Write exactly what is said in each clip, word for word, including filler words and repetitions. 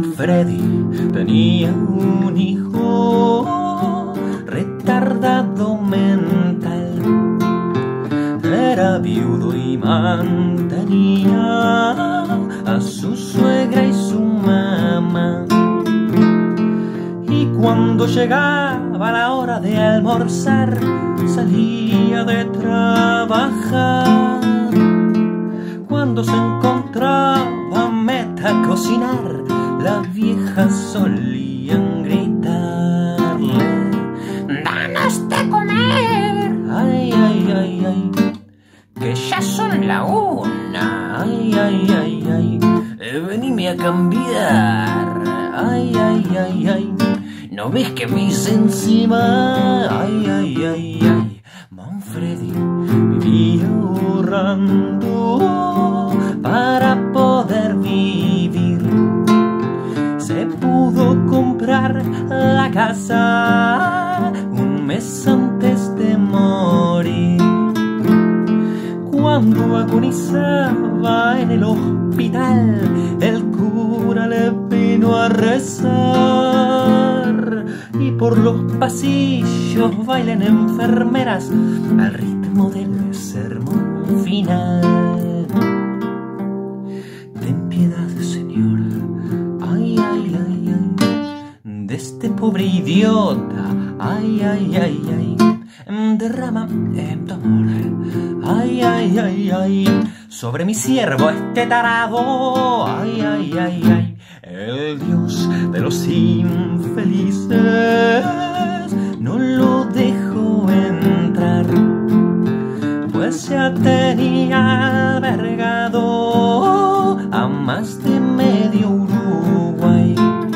Manfredi tenía un hijo retardado mental. Era viudo y mantenía a su suegra y su mamá. Y cuando llegaba la hora de almorzar, salía de trabajar. Cuando se encontraba meta a cocinar, las viejas solían gritarle: ¡danos de comer! Ay, ay, ay, ay, que ya son la una. Ay, ay, ay, ay, eh, venime a cambiar. Ay, ay, ay, ay, ¿no ves que me hice encima? Ay, ay, ay, ay, Manfredi vivía ahorrando para poder vivir. Se pudo comprar la casa un mes antes de morir. Cuando agonizaba en el hospital, el cura le vino a rezar, y por los pasillos bailan enfermeras al ritmo del sermón final. Ten piedad, Señor, ay, ay, ay, ay, de este pobre idiota. Ay, ay, ay, ay, derrama en tu amor. Ay, ay, ay, ay, sobre mi siervo este tarado. Ay, ay, ay, ay, el Dios de los infelices no lo dejó entrar, pues ya tenía albergado a más de medio Uruguay.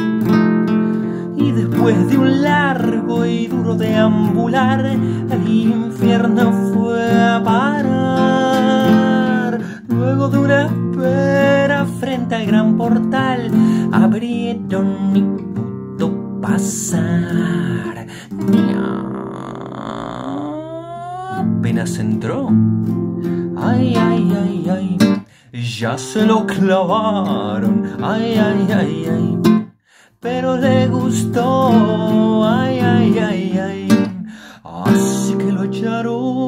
Y después de un largo y duro deambular, al infierno fue a parar. Luego de una espera frente al gran portal, abrieron y pudo pasar. Apenas entró, ay, ay, ay, ay, ya se lo clavaron. Ay, ay, ay, ay, pero le gustó. Ay, ay, ay, ay, así que lo echaron.